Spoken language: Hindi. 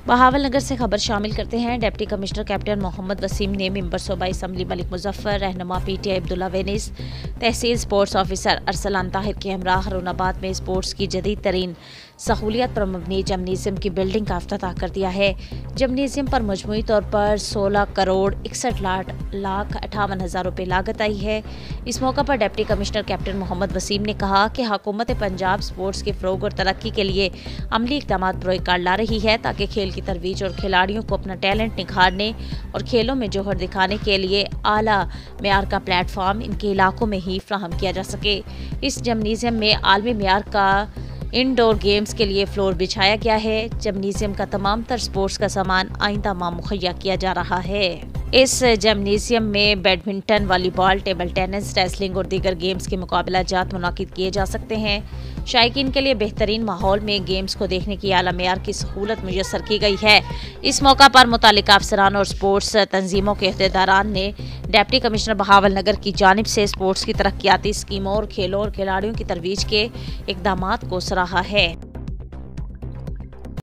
बहावलनगर से खबर शामिल करते हैं। Deputy commissioner captain Mohammad Waseem ने मेंबर सूबाई असम्बली मलिक मुजफ्फर, रहनुमा पीटीआई अब्दुल्ला वेनिस, तहसील स्पोर्ट्स ऑफिसर अरसलान ताहिर के हमरा हरुणाबाद में स्पोर्ट्स की जदीद तरीन सहूलियत पर मबनी जिम्नेजियम की बिल्डिंग का इफ्तिताह कर दिया है। जिम्नेजियम पर मजमूई तौर पर 16 करोड़ 61 लाख 58 रुपये लागत आई है। इस मौका पर deputy commissioner captain Mohammad Waseem ने कहा कि हुकूमत पंजाब स्पोर्ट्स के फ़रोग और तरक्की के लिए अमली इक़दामात बरोकार ला रही है ताकि खेल की तरवीज और खिलाड़ियों को अपना टैलेंट निखारने और खेलों में जोहर दिखाने के लिए आला मेयार का प्लेटफॉर्म इनके इलाकों में ही फ्राहम किया जा सके। इस जिम्नेजियम में आलमी मेयार का इंडोर गेम्स के लिए फ्लोर बिछाया गया है। जिम्नेजियम का तमाम तर स्पोर्ट्स का सामान आइंदा माह मुहैया किया जा रहा है। इस जिम्नेजियम में badminton, volleyball, table tennis, wrestling और दीगर गेम्स के मुकाबला जात मुनाकिद किए जा सकते हैं। शायकीन के लिए बेहतरीन माहौल में गेम्स को देखने की आला मेयार की सहूलत मुयस्सर की गई है। इस मौका पर मुतालिका अफसरान और स्पोर्ट्स तंजीमों के अहदेदारान ने डिप्टी कमिश्नर बहावलनगर की जानिब से स्पोर्ट्स की तरक्याती स्कीमों और खेलों और खिलाड़ियों की तरवीज के इक़दामात को सराहा है।